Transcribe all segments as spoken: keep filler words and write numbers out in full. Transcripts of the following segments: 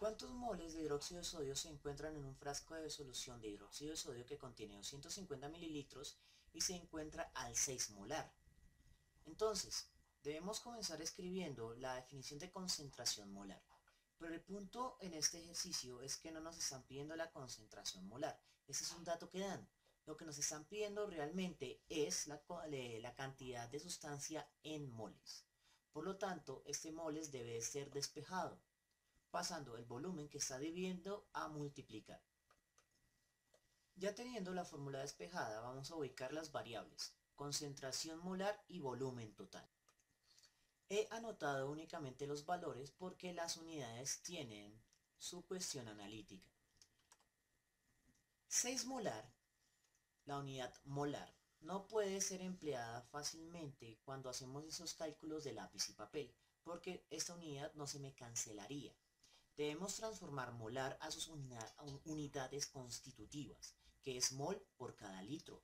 ¿Cuántos moles de hidróxido de sodio se encuentran en un frasco de solución de hidróxido de sodio que contiene doscientos cincuenta mililitros y se encuentra al seis molar? Entonces, debemos comenzar escribiendo la definición de concentración molar. Pero el punto en este ejercicio es que no nos están pidiendo la concentración molar. Ese es un dato que dan. Lo que nos están pidiendo realmente es la, la cantidad de sustancia en moles. Por lo tanto, este moles debe ser despejado, pasando el volumen que está dividiendo a multiplicar. Ya teniendo la fórmula despejada, vamos a ubicar las variables, concentración molar y volumen total. He anotado únicamente los valores porque las unidades tienen su cuestión analítica. seis molar, la unidad molar, no puede ser empleada fácilmente cuando hacemos esos cálculos de lápiz y papel, porque esta unidad no se me cancelaría. Debemos transformar molar a sus unidades constitutivas, que es mol por cada litro.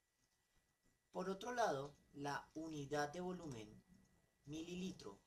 Por otro lado, la unidad de volumen, mililitro,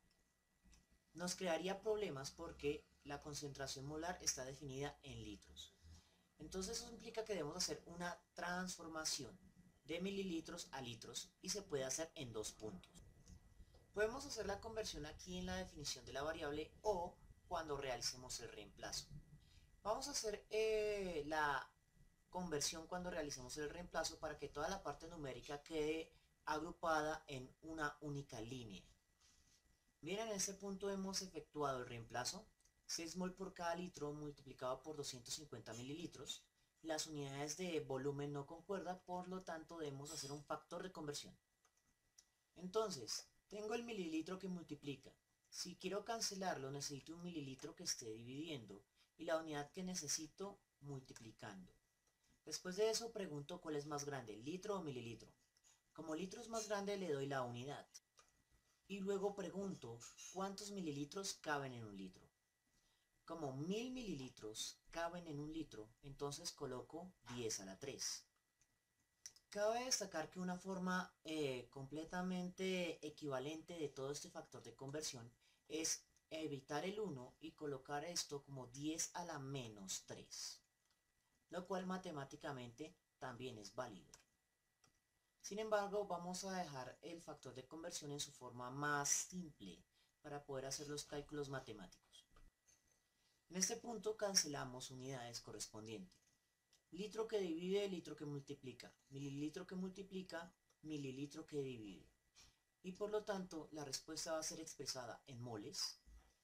nos crearía problemas porque la concentración molar está definida en litros. Entonces eso implica que debemos hacer una transformación de mililitros a litros y se puede hacer en dos puntos. Podemos hacer la conversión aquí en la definición de la variable o cuando realicemos el reemplazo. Vamos a hacer eh, la conversión cuando realicemos el reemplazo para que toda la parte numérica quede agrupada en una única línea. Bien, en este punto hemos efectuado el reemplazo, seis mol por cada litro multiplicado por doscientos cincuenta mililitros. Las unidades de volumen no concuerdan, por lo tanto debemos hacer un factor de conversión. Entonces, tengo el mililitro que multiplica. Si quiero cancelarlo, necesito un mililitro que esté dividiendo y la unidad que necesito multiplicando. Después de eso pregunto cuál es más grande, litro o mililitro. Como litro es más grande, le doy la unidad. Y luego pregunto cuántos mililitros caben en un litro. Como mil mililitros caben en un litro, entonces coloco diez a la tres. Cabe destacar que una forma eh, completamente equivalente de todo este factor de conversión es evitar el uno y colocar esto como diez a la menos tres, lo cual matemáticamente también es válido. Sin embargo, vamos a dejar el factor de conversión en su forma más simple para poder hacer los cálculos matemáticos. En este punto cancelamos unidades correspondientes. Litro que divide, litro que multiplica. Mililitro que multiplica, mililitro que divide. Y por lo tanto, la respuesta va a ser expresada en moles.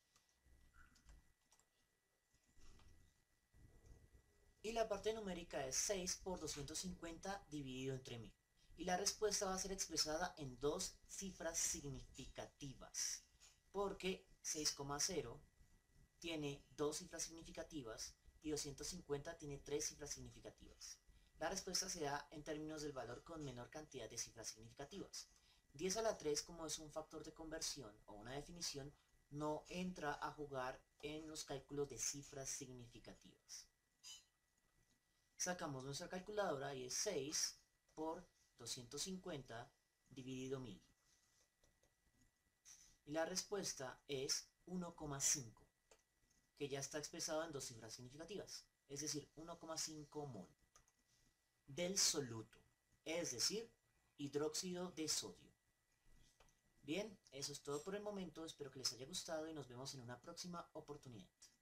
Y la parte numérica es seis por doscientos cincuenta dividido entre mil. Y la respuesta va a ser expresada en dos cifras significativas, porque seis coma cero tiene dos cifras significativas y doscientos cincuenta tiene tres cifras significativas. La respuesta se da en términos del valor con menor cantidad de cifras significativas. diez a la tres, como es un factor de conversión o una definición, no entra a jugar en los cálculos de cifras significativas. Sacamos nuestra calculadora y es seis por doscientos cincuenta dividido mil. Y la respuesta es uno coma cinco, que ya está expresado en dos cifras significativas, es decir, uno coma cinco mol del soluto, es decir, hidróxido de sodio. Bien, eso es todo por el momento, espero que les haya gustado y nos vemos en una próxima oportunidad.